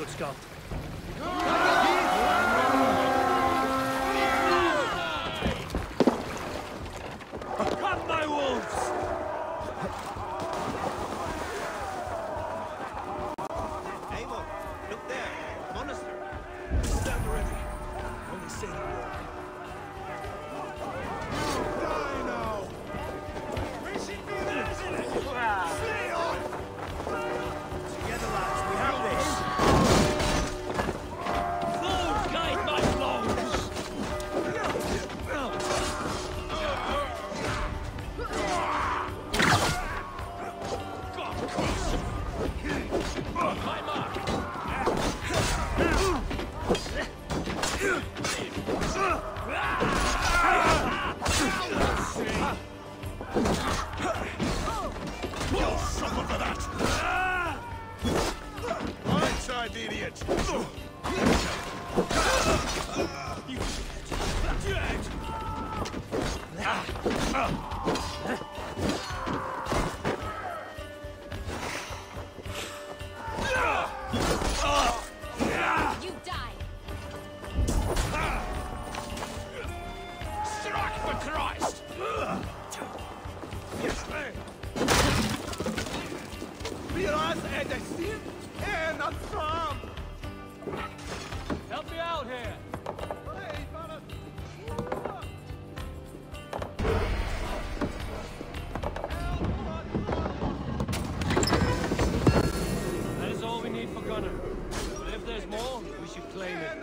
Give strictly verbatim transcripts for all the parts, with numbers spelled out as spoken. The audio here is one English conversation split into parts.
good skull. Come, my wolves! Abel, look there. Monastery. Stand ready. Only say the word. Die now! We should be there, isn't it? Stay on! Together, lads, we have this. Flows guide my flows! My mark! You'll suffer for that! Right side, idiot! You dead! You die! Strike for Christ! Biraz edesin en asam. Help me out here! That is all we need for Gunner. But if there's more, we should claim it.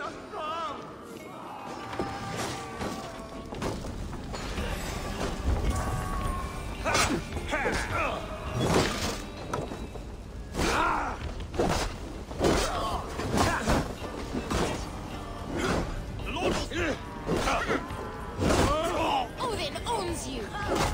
Odin owns you!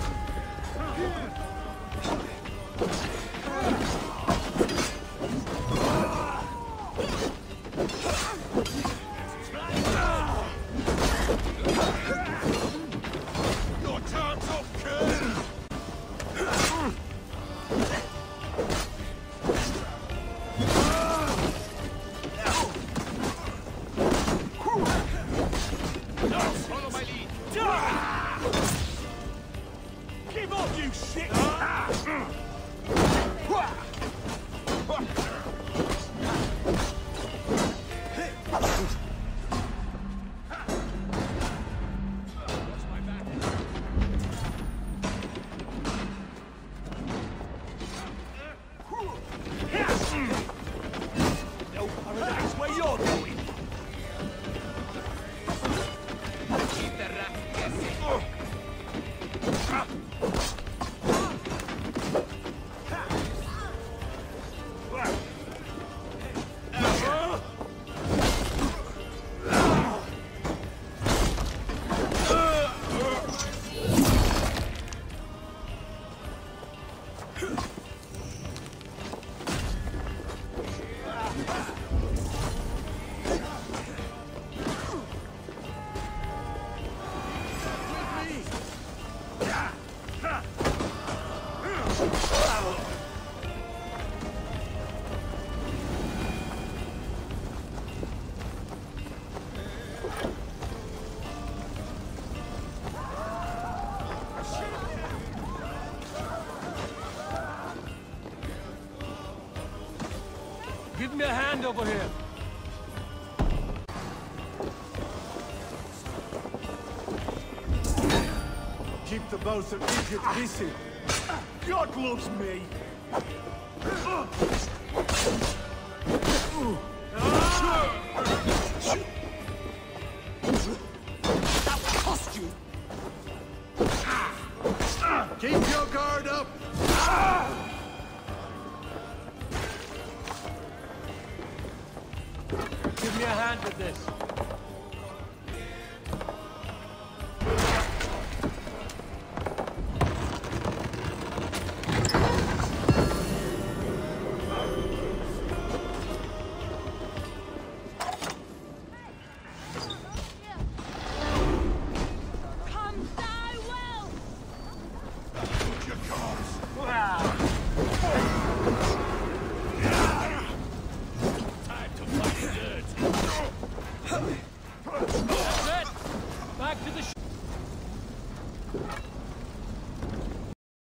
Your time's up, kid! Follow my lead. Give up, you shit! No paradise where you're going! Give me a hand over here. Keep the both of Egypt busy. God loves me! That will cost you. Keep your guard up! Give me a hand with this. Come die well! Your cause! Wow. Time to fight! That's it! Back to the sh-